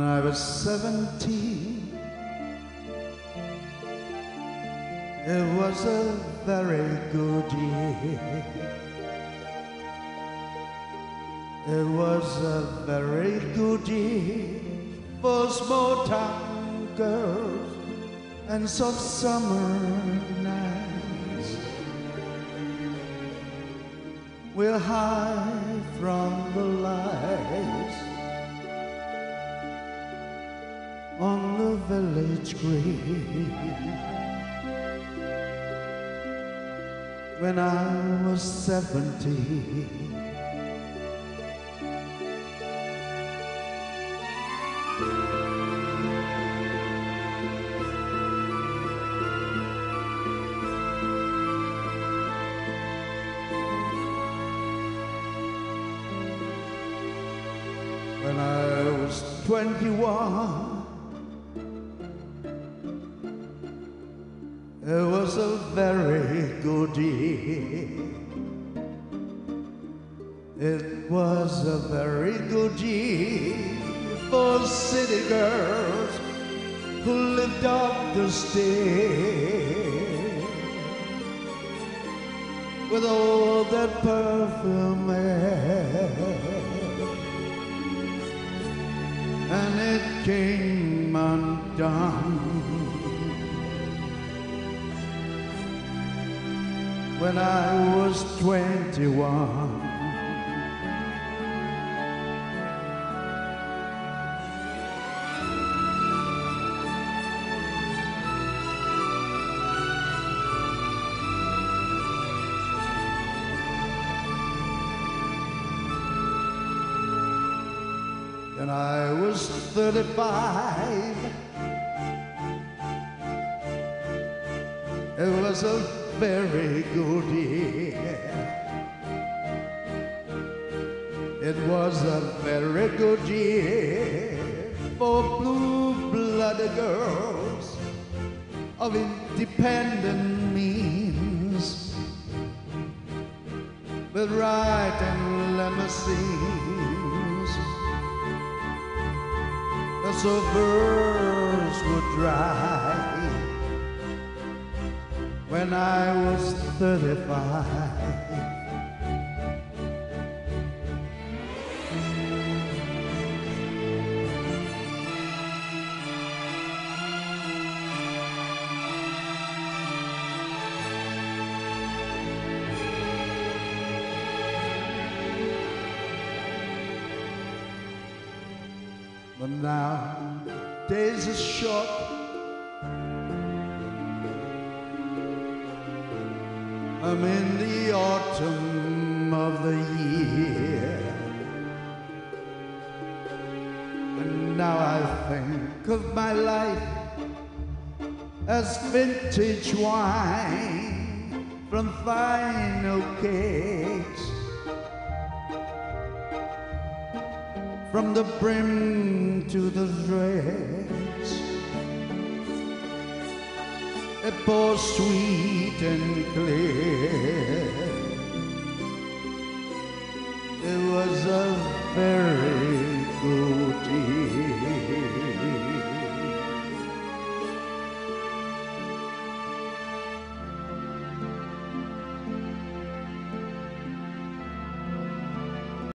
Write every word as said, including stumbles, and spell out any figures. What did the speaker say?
I was seventeen, it was a very good year. It was a very good year for small town girls and soft summer nights. We're high from the lights on the village green. When I was seventeen, when I was twenty-one, it was a very good year. It was a very good year for city girls who lived up the stair with all that perfume air. And it came undone when I was twenty-one. And I was thirty-five. It was a very good year. It was a very good year for blue-blooded girls of independent means, with ride and limousines. The suburbs would drive when I was thirty-five. But now days are short, I'm in the autumn of the year, and now I think of my life as vintage wine from fine oak cakes, from the brim to the dregs. It pours sweet and clear